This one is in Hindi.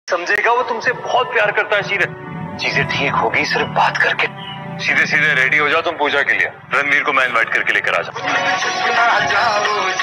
समझेगा वो तुमसे बहुत प्यार करता है शीरे। चीजें ठीक होगी सिर्फ बात करके। सीधे सीधे रेडी हो जाओ तुम पूजा के लिए। रणवीर को मैं इनवाइट करके लेकर आ जाऊं।